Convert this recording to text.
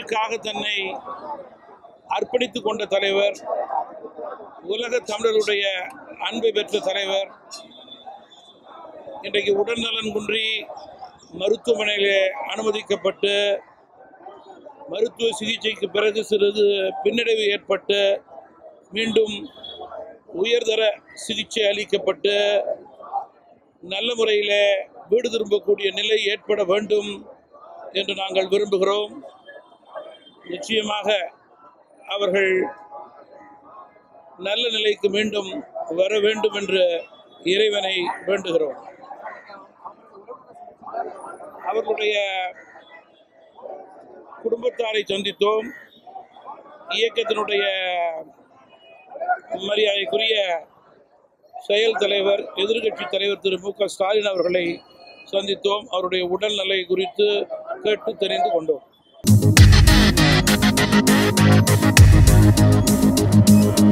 தமிழுக்காக தன்னை அர்ப்பணித்துக் கொண்ட தலைவர், உலக தமிழருடைய அன்பை பெற்ற தலைவர் இன்றைக்கு உடல்நலன் குன்றி மருத்துவமனையிலே அனுமதிக்கப்பட்டு மருத்துவ சிகிச்சைக்கு பிறகு சிறிது பின்னடைவு ஏற்பட்டு மீண்டும் உயர்தர சிகிச்சை அளிக்கப்பட்டு நல்ல முறையில் வீடு திரும்பக்கூடிய நிலை ஏற்பட வேண்டும் என்று நாங்கள் விரும்புகிறோம். நிச்சயமாக அவர்கள் நல்ல நிலைக்கு மீண்டும் வர வேண்டும் என்று இறைவனை வேண்டுகிறோம். அவர்களுடைய குடும்பத்தாரை சந்தித்தோம். இயக்கத்தினுடைய மரியாதைக்குரிய செயல் தலைவர், எதிர்கட்சி தலைவர் திரு மு.க. ஸ்டாலின் அவர்களை சந்தித்தோம். அவருடைய உடல்நிலை குறித்து கேட்டு தெரிந்து கொண்டோம்.